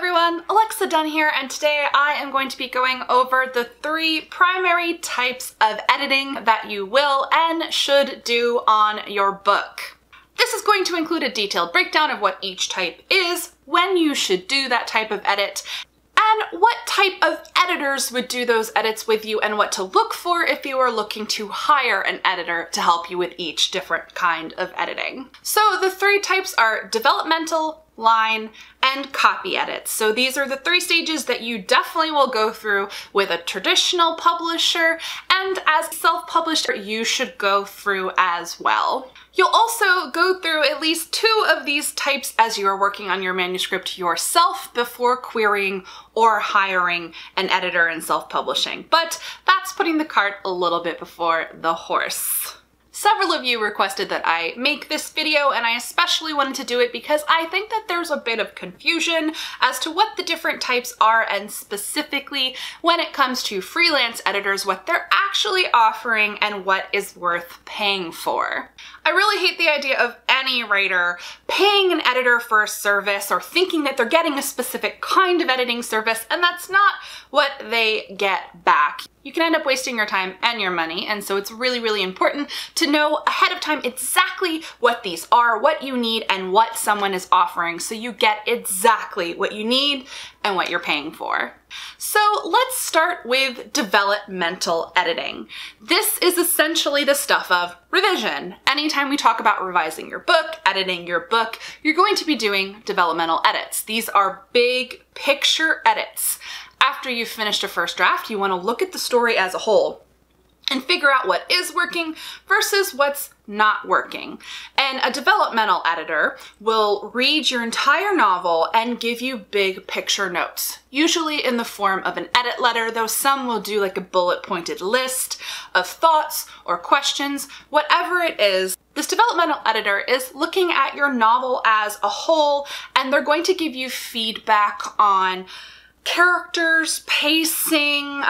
everyone, Alexa Donne here, and today I am going to be going over the 3 primary types of editing that you will and should do on your book. This is going to include a detailed breakdown of what each type is, when you should do that type of edit, and what type of editors would do those edits with you and what to look for if you are looking to hire an editor to help you with each different kind of editing. So the 3 types are developmental, line, and copy edits. So these are the 3 stages that you definitely will go through with a traditional publisher, and as self-published, you should go through as well. You'll also go through at least 2 of these types as you are working on your manuscript yourself before querying or hiring an editor in self-publishing. But that's putting the cart a little bit before the horse. Several of you requested that I make this video, and I especially wanted to do it because I think that there's a bit of confusion as to what the different types are, and specifically when it comes to freelance editors, what they're actually offering and what is worth paying for. I really hate the idea of any writer paying an editor for a service or thinking that they're getting a specific kind of editing service, and that's not what they get back. You can end up wasting your time and your money, and so it's really, really important to know ahead of time exactly what these are, what you need, and what someone is offering, so you get exactly what you need and what you're paying for. So let's start with developmental editing. This is essentially the stuff of revision. Anytime we talk about revising your book, editing your book, you're going to be doing developmental edits. These are big picture edits. After you've finished a first draft, you want to look at the story as a whole and figure out what is working versus what's not working. And a developmental editor will read your entire novel and give you big picture notes, usually in the form of an edit letter, though some will do like a bullet pointed list of thoughts or questions. Whatever it is, this developmental editor is looking at your novel as a whole, and they're going to give you feedback on characters, pacing,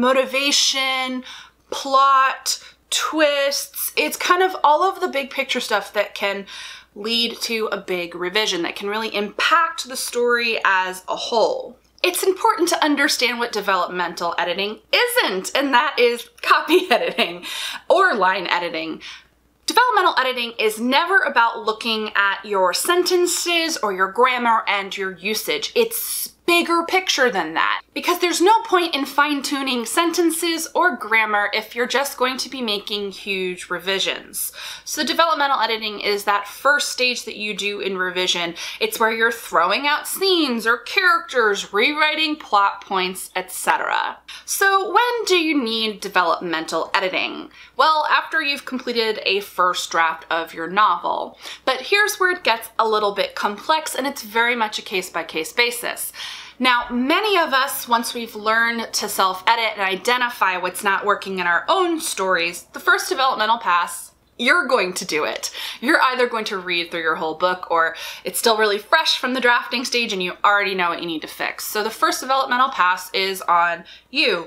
motivation, plot, twists. It's kind of all of the big picture stuff that can lead to a big revision that can really impact the story as a whole. It's important to understand what developmental editing isn't, and that is copy editing or line editing. Developmental editing is never about looking at your sentences or your grammar and your usage. It's bigger picture than that, because there's no point in fine-tuning sentences or grammar if you're just going to be making huge revisions. So developmental editing is that first stage that you do in revision. It's where you're throwing out scenes or characters, rewriting plot points, etc. So when do you need developmental editing? Well, after you've completed a first draft of your novel. But here's where it gets a little bit complex, and it's very much a case-by-case basis. Now, many of us, once we've learned to self-edit and identify what's not working in our own stories, the first developmental pass, you're going to do it. You're either going to read through your whole book, or it's still really fresh from the drafting stage and you already know what you need to fix. So the first developmental pass is on you,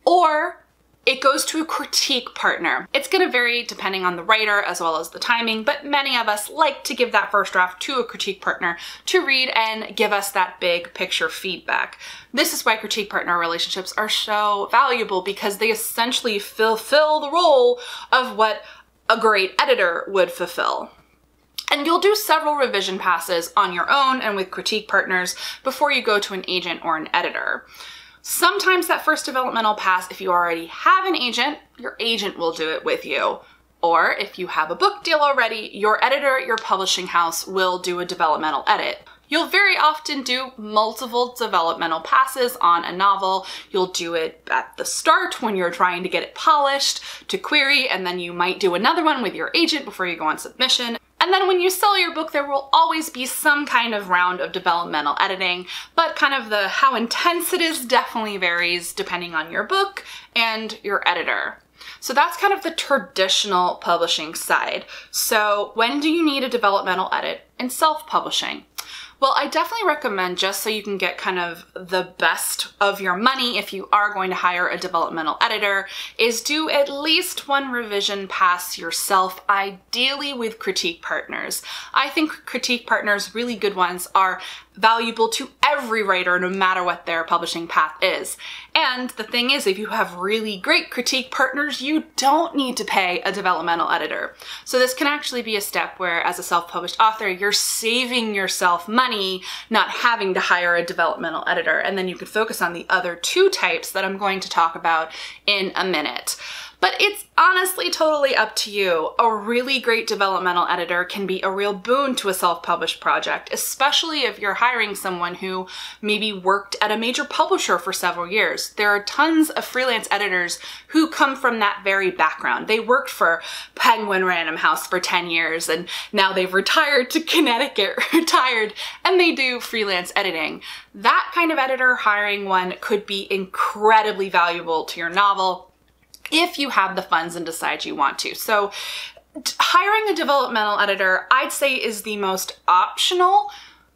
or it goes to a critique partner. It's going to vary depending on the writer as well as the timing, but many of us like to give that first draft to a critique partner to read and give us that big picture feedback. This is why critique partner relationships are so valuable, because they essentially fulfill the role of what a great editor would fulfill. And you'll do several revision passes on your own and with critique partners before you go to an agent or an editor. Sometimes that first developmental pass, if you already have an agent, your agent will do it with you. Or if you have a book deal already, your editor at your publishing house will do a developmental edit. You'll very often do multiple developmental passes on a novel. You'll do it at the start when you're trying to get it polished to query, and then you might do another one with your agent before you go on submission. And then when you sell your book, there will always be some kind of round of developmental editing, but kind of how intense it is definitely varies depending on your book and your editor. So that's kind of the traditional publishing side. So when do you need a developmental edit in self-publishing? Well, I definitely recommend, just so you can get kind of the best of your money if you are going to hire a developmental editor, is do at least one revision pass yourself, ideally with critique partners. I think critique partners, really good ones, are valuable to every writer, no matter what their publishing path is. And the thing is, if you have really great critique partners, you don't need to pay a developmental editor. So this can actually be a step where, as a self-published author, you're saving yourself money, not having to hire a developmental editor, and then you can focus on the other two types that I'm going to talk about in a minute. But it's honestly totally up to you. A really great developmental editor can be a real boon to a self-published project, especially if you're hiring someone who maybe worked at a major publisher for several years. There are tons of freelance editors who come from that very background. They worked for Penguin Random House for 10 years and now they've retired to Connecticut, and they do freelance editing. That kind of editor, hiring one, could be incredibly valuable to your novel if you have the funds and decide you want to. So hiring a developmental editor, I'd say, is the most optional,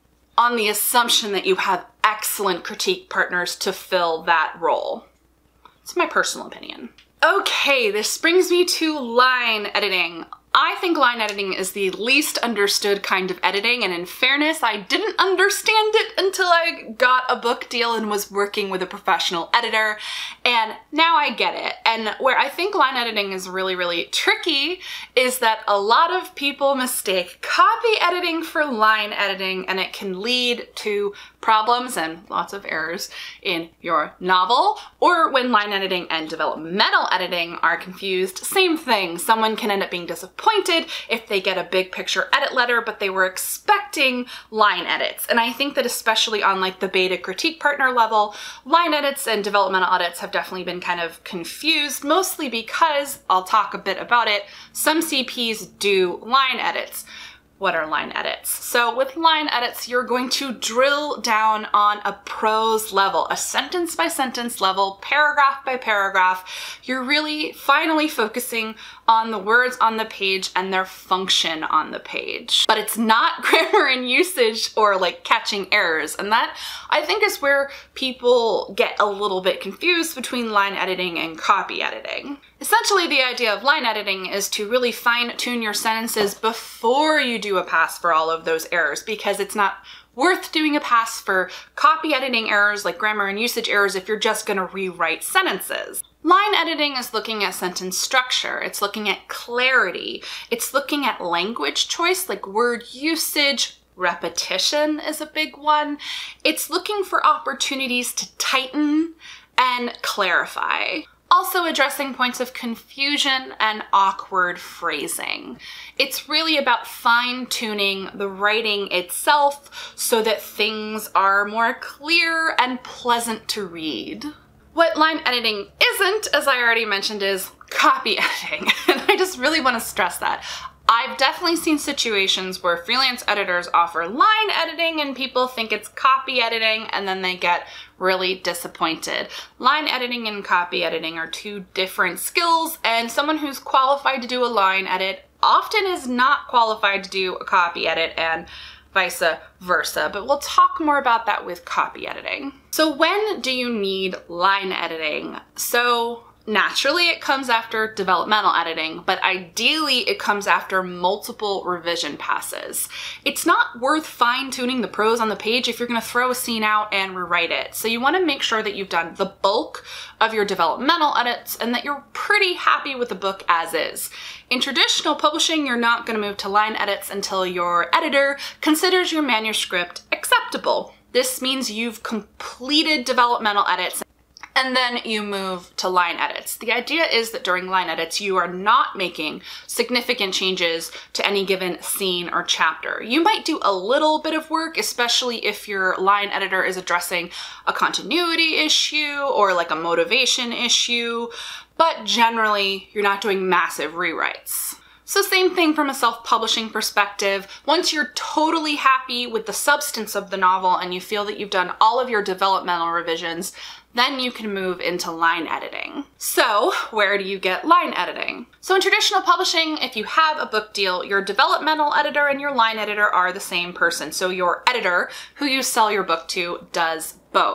on the assumption that you have excellent critique partners to fill that role. It's my personal opinion. Okay, this brings me to line editing. I think line editing is the least understood kind of editing, and in fairness, I didn't understand it until I got a book deal and was working with a professional editor, and now I get it. And where I think line editing is really, really tricky is that a lot of people mistake copy editing for line editing, and it can lead to problems and lots of errors in your novel. Or when line editing and developmental editing are confused, same thing. Someone can end up being disappointed if they get a big picture edit letter, but they were expecting line edits. And I think that especially on like the beta critique partner level, line edits and developmental edits have definitely been kind of confused, mostly because, I'll talk a bit about it, some CPs do line edits. What are line edits? So with line edits, you're going to drill down on a prose level, a sentence by sentence level, paragraph by paragraph. You're really finally focusing on the words on the page and their function on the page. But it's not grammar and usage or like catching errors. And that, I think, is where people get a little bit confused between line editing and copy editing. Essentially, the idea of line editing is to really fine-tune your sentences before you do a pass for all of those errors, because it's not worth doing a pass for copy editing errors like grammar and usage errors if you're just going to rewrite sentences. Line editing is looking at sentence structure, it's looking at clarity, it's looking at language choice like word usage. Repetition is a big one. It's looking for opportunities to tighten and clarify. Also addressing points of confusion and awkward phrasing. It's really about fine-tuning the writing itself so that things are more clear and pleasant to read. What line editing isn't, as I already mentioned, is copy editing. And I just really want to stress that. I've definitely seen situations where freelance editors offer line editing and people think it's copy editing, and then they get really disappointed. Line editing and copy editing are two different skills, and someone who's qualified to do a line edit often is not qualified to do a copy edit, and vice versa. But we'll talk more about that with copy editing. So when do you need line editing? So naturally, it comes after developmental editing, but ideally it comes after multiple revision passes. It's not worth fine-tuning the prose on the page if you're going to throw a scene out and rewrite it. So you want to make sure that you've done the bulk of your developmental edits and that you're pretty happy with the book as is. In traditional publishing, you're not going to move to line edits until your editor considers your manuscript acceptable. This means you've completed developmental edits and then you move to line edits. The idea is that during line edits, you are not making significant changes to any given scene or chapter. You might do a little bit of work, especially if your line editor is addressing a continuity issue or like a motivation issue, but generally, you're not doing massive rewrites. So same thing from a self-publishing perspective. Once you're totally happy with the substance of the novel and you feel that you've done all of your developmental revisions, then you can move into line editing. So where do you get line editing? So in traditional publishing, if you have a book deal, your developmental editor and your line editor are the same person. So your editor, who you sell your book to, does both.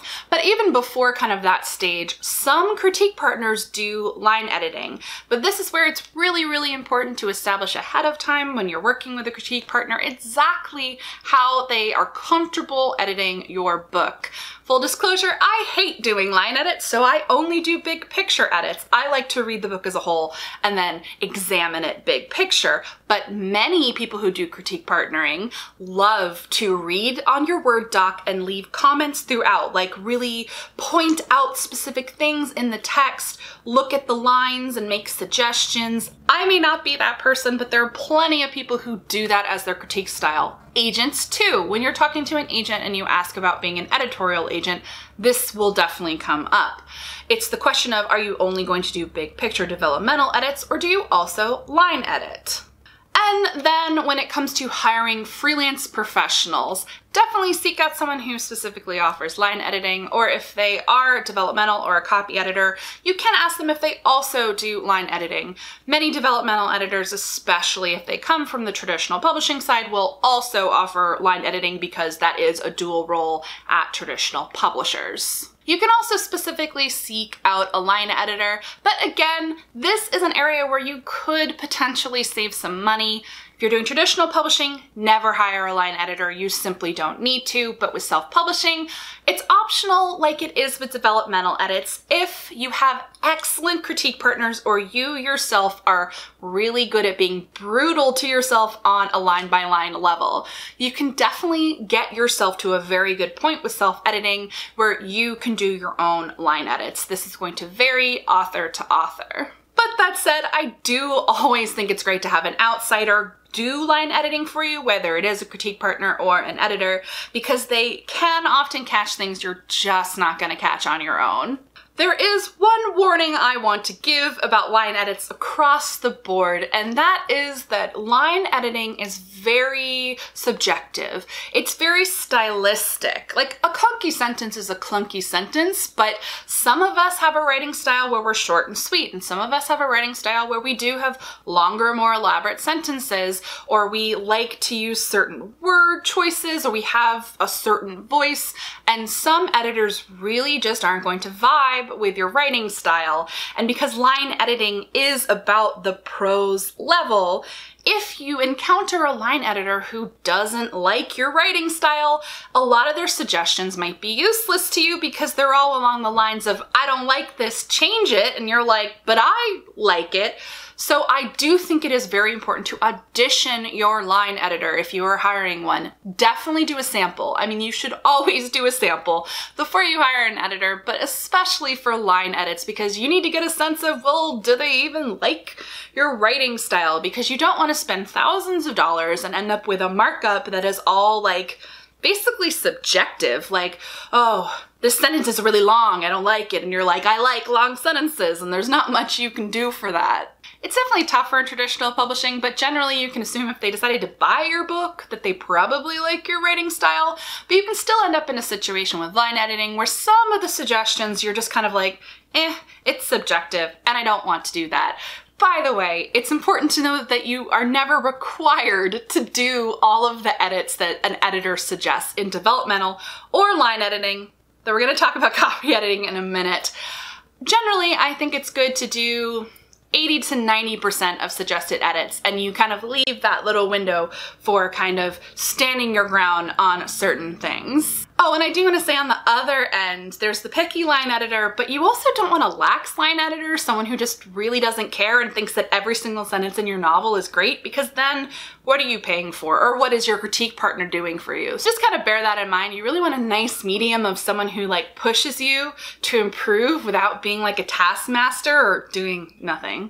But even before kind of that stage, some critique partners do line editing. But this is where it's really, really important to establish ahead of time when you're working with a critique partner exactly how they are comfortable editing your book. Full disclosure, I hate doing line edits, so I only do big picture edits. I like to read the book as a whole and then examine it big picture. But many people who do critique partnering love to read on your Word doc and leave comments throughout, like really point out specific things in the text, look at the lines and make suggestions. I may not be that person, but there are plenty of people who do that as their critique style. Agents too. When you're talking to an agent and you ask about being an editorial agent, this will definitely come up. It's the question of, are you only going to do big picture developmental edits, or do you also line edit? And then when it comes to hiring freelance professionals, definitely seek out someone who specifically offers line editing, or if they are developmental or a copy editor, you can ask them if they also do line editing. Many developmental editors, especially if they come from the traditional publishing side, will also offer line editing because that is a dual role at traditional publishers. You can also specifically seek out a line editor, but again, this is an area where you could potentially save some money. If you're doing traditional publishing, never hire a line editor. You simply don't need to, but with self-publishing, it's optional like it is with developmental edits. If you have excellent critique partners or you yourself are really good at being brutal to yourself on a line-by-line level, you can definitely get yourself to a very good point with self-editing where you can do your own line edits. This is going to vary author to author. But that said, I do always think it's great to have an outsider do line editing for you, whether it is a critique partner or an editor, because they can often catch things you're just not going to catch on your own. There is one warning I want to give about line edits across the board, and that is that line editing is very subjective. It's very stylistic. Like, a clunky sentence is a clunky sentence, but some of us have a writing style where we're short and sweet, and some of us have a writing style where we do have longer, more elaborate sentences, or we like to use certain word choices, or we have a certain voice, and some editors really just aren't going to vibe with your writing style. And because line editing is about the prose level, if you encounter a line editor who doesn't like your writing style, a lot of their suggestions might be useless to you because they're all along the lines of, I don't like this, change it. And you're like, but I like it. So I do think it is very important to audition your line editor if you are hiring one. Definitely do a sample. I mean, you should always do a sample before you hire an editor, but especially for line edits, because you need to get a sense of, well, do they even like your writing style? Because you don't want to spend thousands of dollars and end up with a markup that is all like basically subjective, like, oh, this sentence is really long, I don't like it. And you're like, I like long sentences, and there's not much you can do for that. It's definitely tougher in traditional publishing, but generally you can assume if they decided to buy your book that they probably like your writing style, but you can still end up in a situation with line editing where some of the suggestions you're just kind of like, it's subjective, and I don't want to do that. By the way, it's important to know that you are never required to do all of the edits that an editor suggests in developmental or line editing, though we're going to talk about copy editing in a minute. Generally, I think it's good to do 80 to 90% of suggested edits, and you kind of leave that little window for kind of standing your ground on certain things. Oh, and I do want to say on the other end, there's the picky line editor, but you also don't want a lax line editor, someone who just really doesn't care and thinks that every single sentence in your novel is great, because then what are you paying for? Or what is your critique partner doing for you? So just kind of bear that in mind. You really want a nice medium of someone who like pushes you to improve without being like a taskmaster or doing nothing.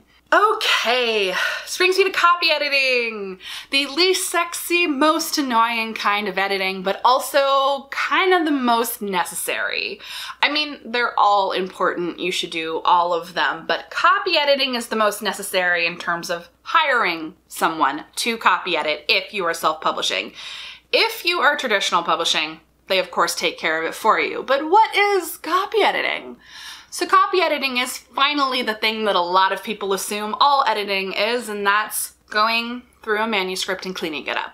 Okay, this brings me to copy editing. The least sexy, most annoying kind of editing, but also kind of the most necessary. I mean, they're all important, you should do all of them, but copy editing is the most necessary in terms of hiring someone to copy edit if you are self-publishing. If you are traditional publishing, they of course take care of it for you. But what is copy editing? So copy editing is finally the thing that a lot of people assume all editing is, and that's going through a manuscript and cleaning it up.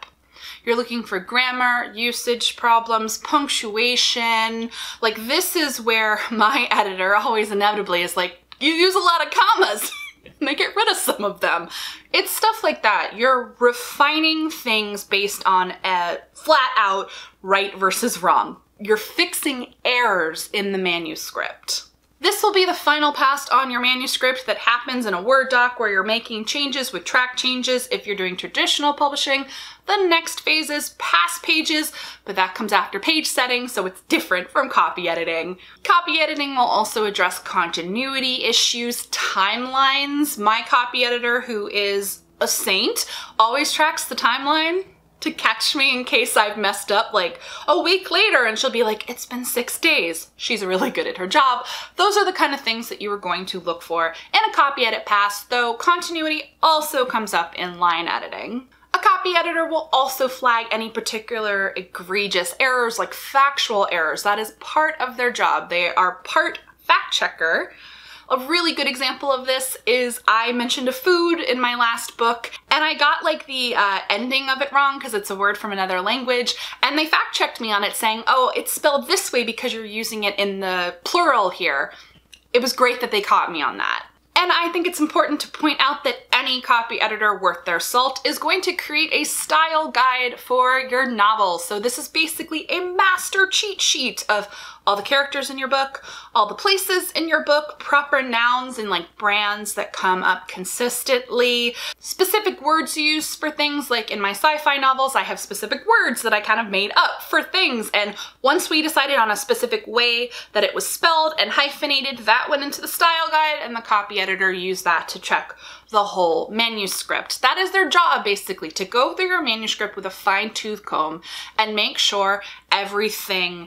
You're looking for grammar, usage problems, punctuation. Like, this is where my editor always inevitably is like, you use a lot of commas. And they get rid of some of them. It's stuff like that. You're refining things based on a flat out right versus wrong. You're fixing errors in the manuscript. This will be the final pass on your manuscript that happens in a Word doc where you're making changes with track changes. If you're doing traditional publishing, the next phase is pass pages, but that comes after page setting, so it's different from copy editing. Copy editing will also address continuity issues, timelines. My copy editor, who is a saint, always tracks the timeline to catch me in case I've messed up like a week later, and she'll be like, it's been 6 days. She's really good at her job. Those are the kind of things that you are going to look for in a copy edit pass, though continuity also comes up in line editing. A copy editor will also flag any particular egregious errors, like factual errors. That is part of their job. They are part fact checker. A really good example of this is I mentioned a food in my last book, and I got like the ending of it wrong because it's a word from another language, and they fact checked me on it saying, oh, it's spelled this way because you're using it in the plural here. It was great that they caught me on that. And I think it's important to point out that any copy editor worth their salt is going to create a style guide for your novel. So this is basically a master cheat sheet of all the characters in your book, all the places in your book, proper nouns and like brands that come up consistently, specific words used for things. Like in my sci-fi novels, I have specific words that I kind of made up for things. And once we decided on a specific way that it was spelled and hyphenated, that went into the style guide, and the copy editor used that to check the whole manuscript. That is their job, basically, to go through your manuscript with a fine-tooth comb and make sure everything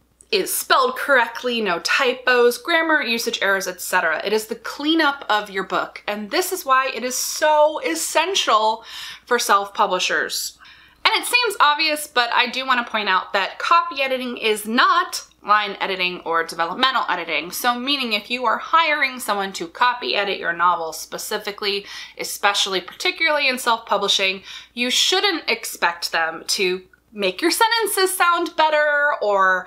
is spelled correctly, no typos, grammar, usage errors, etc. It is the cleanup of your book, and this is why it is so essential for self-publishers. And it seems obvious, but I do want to point out that copy editing is not line editing or developmental editing. So meaning if you are hiring someone to copy edit your novel specifically, especially particularly in self-publishing, you shouldn't expect them to make your sentences sound better or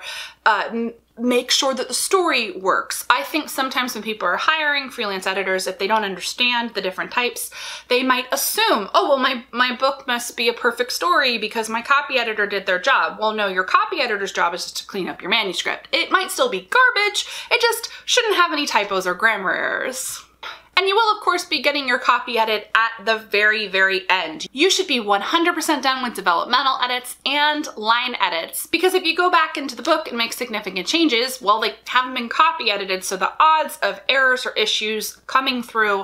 make sure that the story works. I think sometimes when people are hiring freelance editors, if they don't understand the different types, they might assume, oh, well, my book must be a perfect story because my copy editor did their job. Well, no, your copy editor's job is just to clean up your manuscript. It might still be garbage, it just shouldn't have any typos or grammar errors. And you will, of course, be getting your copy edit at the very, very end. You should be 100% done with developmental edits and line edits, because if you go back into the book and make significant changes, well, they haven't been copy edited, so the odds of errors or issues coming through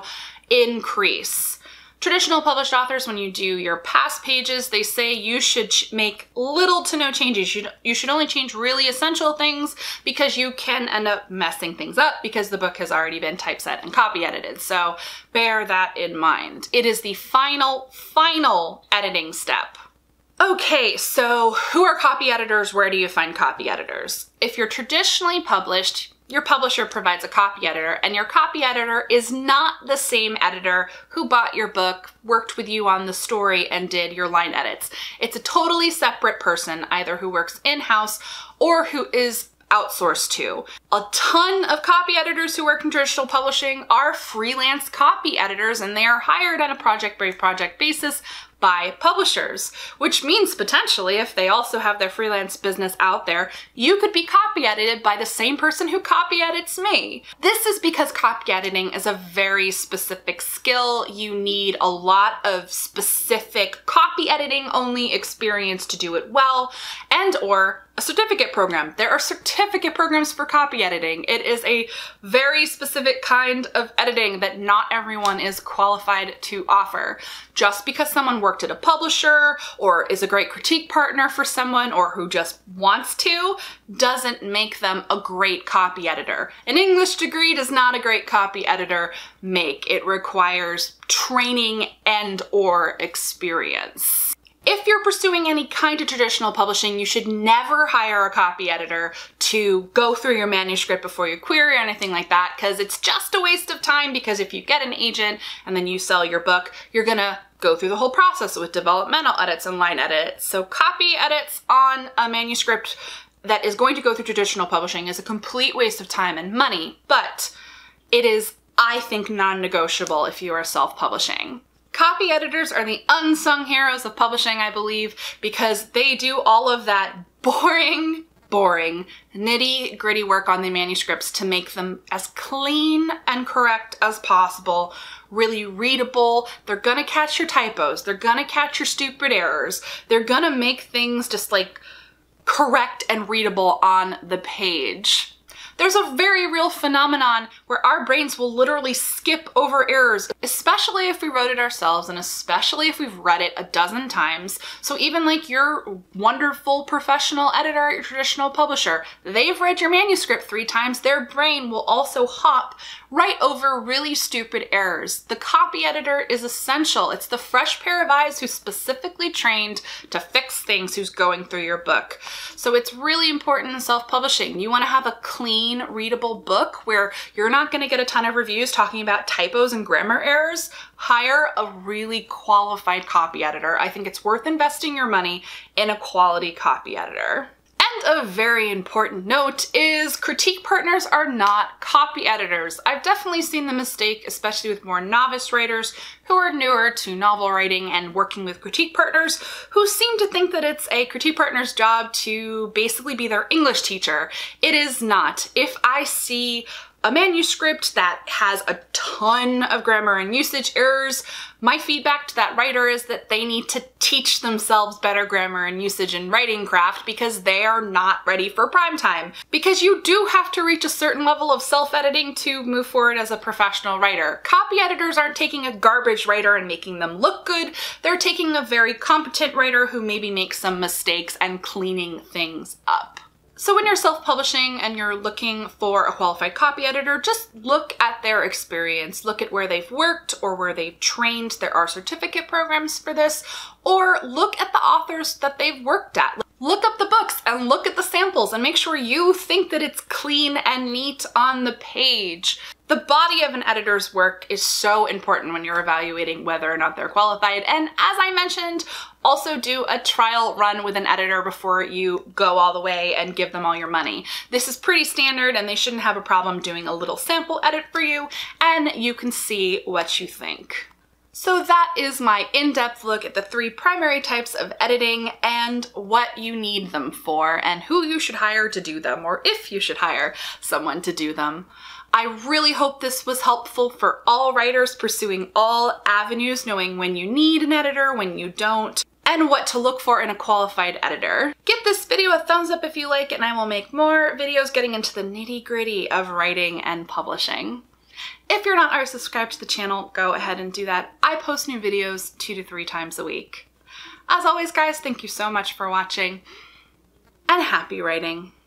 increase. Traditional published authors, when you do your pass pages, they say you should make little to no changes. You should only change really essential things because you can end up messing things up because the book has already been typeset and copy edited. So bear that in mind. It is the final editing step. Okay, so who are copy editors? Where do you find copy editors? If you're traditionally published, your publisher provides a copy editor, and your copy editor is not the same editor who bought your book, worked with you on the story, and did your line edits. It's a totally separate person, either who works in-house or who is outsourced to. A ton of copy editors who work in traditional publishing are freelance copy editors, and they are hired on a project-by-project basis by publishers, which means potentially if they also have their freelance business out there, you could be copy edited by the same person who copy edits me. This is because copy editing is a very specific skill. You need a lot of specific copy editing only experience to do it well, and or a certificate program. There are certificate programs for copy editing. It is a very specific kind of editing that not everyone is qualified to offer. Just because someone worked at a publisher or is a great critique partner for someone or who just wants to doesn't make them a great copy editor. An English degree does not a great copy editor make. It requires training and or experience. If you're pursuing any kind of traditional publishing, you should never hire a copy editor to go through your manuscript before you query or anything like that, because it's just a waste of time, because if you get an agent and then you sell your book, you're gonna go through the whole process with developmental edits and line edits. So copy edits on a manuscript that is going to go through traditional publishing is a complete waste of time and money, but it is, I think, non-negotiable if you are self-publishing. Copy editors are the unsung heroes of publishing, I believe, because they do all of that boring, nitty-gritty work on the manuscripts to make them as clean and correct as possible, really readable. They're gonna catch your typos. They're gonna catch your stupid errors. They're gonna make things just like correct and readable on the page. There's a very real phenomenon where our brains will literally skip over errors, especially if we wrote it ourselves and especially if we've read it a dozen times. So even like your wonderful professional editor at your traditional publisher, they've read your manuscript 3 times, their brain will also hop right over really stupid errors. The copy editor is essential. It's the fresh pair of eyes who's specifically trained to fix things who's going through your book. So it's really important in self-publishing. You want to have a clean, readable book where you're not going to get a ton of reviews talking about typos and grammar errors. Hire a really qualified copy editor. I think it's worth investing your money in a quality copy editor. And a very important note is critique partners are not copy editors. I've definitely seen the mistake, especially with more novice writers who are newer to novel writing and working with critique partners who seem to think that it's a critique partner's job to basically be their English teacher. It is not. If I see a manuscript that has a ton of grammar and usage errors, my feedback to that writer is that they need to teach themselves better grammar and usage and writing craft because they are not ready for prime time. Because you do have to reach a certain level of self-editing to move forward as a professional writer. Copy editors aren't taking a garbage writer and making them look good. They're taking a very competent writer who maybe makes some mistakes and cleaning things up. So when you're self-publishing and you're looking for a qualified copy editor, just look at their experience. Look at where they've worked or where they've trained. There are certificate programs for this. Or look at the authors that they've worked at. Look up the books and look at the samples and make sure you think that it's clean and neat on the page. The body of an editor's work is so important when you're evaluating whether or not they're qualified. And as I mentioned, also do a trial run with an editor before you go all the way and give them all your money. This is pretty standard and they shouldn't have a problem doing a little sample edit for you and you can see what you think. So that is my in-depth look at the 3 primary types of editing and what you need them for and who you should hire to do them, or if you should hire someone to do them. I really hope this was helpful for all writers pursuing all avenues, knowing when you need an editor, when you don't, and what to look for in a qualified editor. Give this video a thumbs up if you like, and I will make more videos getting into the nitty-gritty of writing and publishing. If you're not already subscribed to the channel, go ahead and do that. I post new videos 2 to 3 times a week. As always, guys, thank you so much for watching, and happy writing.